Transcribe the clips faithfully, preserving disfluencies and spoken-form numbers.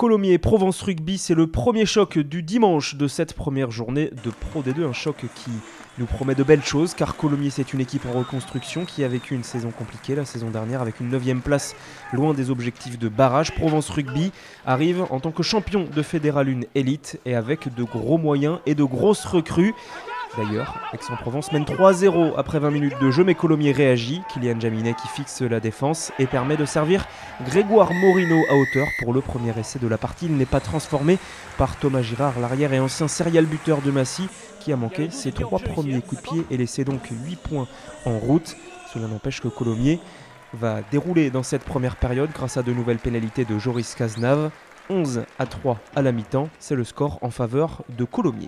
Colomiers, Provence Rugby, c'est le premier choc du dimanche de cette première journée de Pro D deux. Un choc qui nous promet de belles choses car Colomiers, c'est une équipe en reconstruction qui a vécu une saison compliquée la saison dernière avec une neuvième place loin des objectifs de barrage. Provence Rugby arrive en tant que champion de Fédéral un Élite et avec de gros moyens et de grosses recrues. D'ailleurs, Aix-en-Provence mène trois à zéro après vingt minutes de jeu, mais Colomiers réagit. Kylian Jaminet qui fixe la défense et permet de servir Grégoire Morino à hauteur pour le premier essai de la partie. Il n'est pas transformé par Thomas Girard, l'arrière et ancien serial buteur de Massy, qui a manqué ses trois premiers coups de pied et laissé donc huit points en route. Cela n'empêche que Colomiers va dérouler dans cette première période grâce à de nouvelles pénalités de Joris Cazenave. onze à trois à la mi-temps, c'est le score en faveur de Colomiers.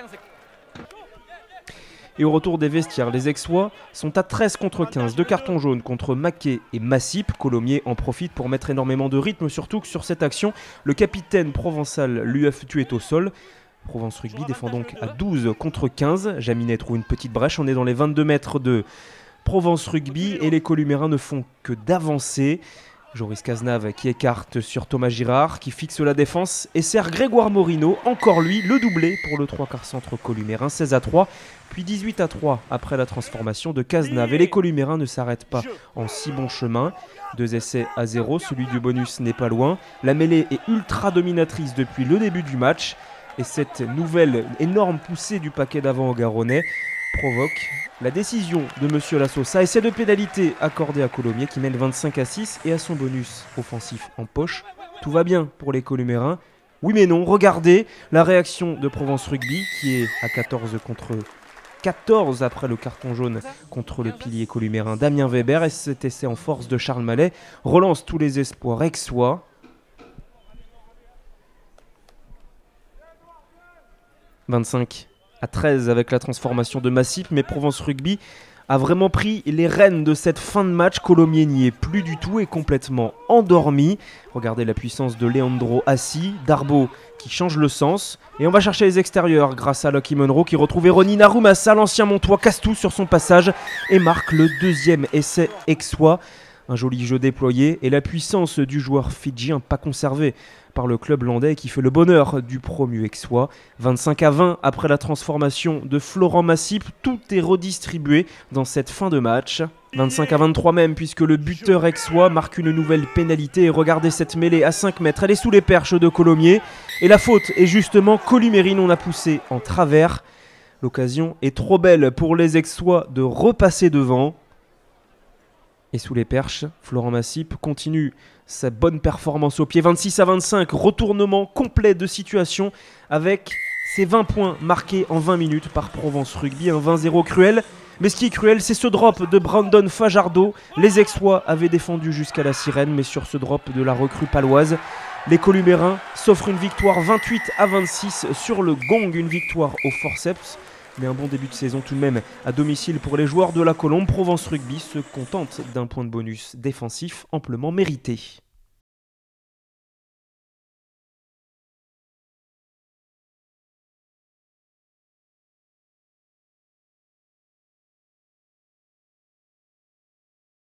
Et au retour des vestiaires, les Aixois sont à treize contre quinze, deux cartons jaunes contre Maquet et Massip. Colomiers en profite pour mettre énormément de rythme, surtout que sur cette action, le capitaine provençal l'U F tué au sol. Provence Rugby défend donc à douze contre quinze. Jaminet trouve une petite brèche, on est dans les vingt-deux mètres de Provence Rugby et les Columérins ne font que d'avancer. Joris Cazenave qui écarte sur Thomas Girard, qui fixe la défense et sert Grégoire Morino, encore lui, le doublé pour le trois quarts centre columérin, seize à trois, puis dix-huit à trois après la transformation de Cazenave. Et les Columérins ne s'arrêtent pas en si bon chemin. Deux essais à zéro, celui du bonus n'est pas loin. La mêlée est ultra dominatrice depuis le début du match. Et cette nouvelle énorme poussée du paquet d'avant au Garonnais provoque la décision de Monsieur Lassosa et c'est de pénalité accordée à Colomiers qui mène vingt-cinq à six et à son bonus offensif en poche. Tout va bien pour les Columérins. Oui mais non, regardez la réaction de Provence Rugby qui est à quatorze contre quatorze après le carton jaune contre le pilier columérin Damien Weber et cet essai en force de Charles Mallet relance tous les espoirs aixois. vingt-cinq à treize avec la transformation de Massip, mais Provence Rugby a vraiment pris les rênes de cette fin de match. Colomiers n'y est plus du tout et complètement endormi. Regardez la puissance de Leandro Assi, Darbo qui change le sens. Et on va chercher les extérieurs grâce à Lucky Monroe qui retrouve Ronnie Naroumassa. L'ancien Montois casse tout sur son passage et marque le deuxième essai aixois. Un joli jeu déployé et la puissance du joueur fidjien pas conservé par le club landais qui fait le bonheur du promu aixois. vingt-cinq à vingt après la transformation de Florent Massip, tout est redistribué dans cette fin de match. vingt-cinq à vingt-trois même puisque le buteur aixois marque une nouvelle pénalité et regardez cette mêlée à cinq mètres, elle est sous les perches de Colomiers et la faute est justement Columérine, on a poussé en travers. L'occasion est trop belle pour les aixois de repasser devant. Et sous les perches, Florent Massip continue sa bonne performance au pied. vingt-six à vingt-cinq, retournement complet de situation avec ses vingt points marqués en vingt minutes par Provence Rugby. Un vingt zéro cruel. Mais ce qui est cruel, c'est ce drop de Brandon Fajardo. Les Aixois avaient défendu jusqu'à la sirène, mais sur ce drop de la recrue paloise, les Columérins s'offrent une victoire vingt-huit à vingt-six sur le gong, une victoire au forceps. Mais un bon début de saison tout de même à domicile pour les joueurs de la Colombe. Provence Rugby se contente d'un point de bonus défensif amplement mérité.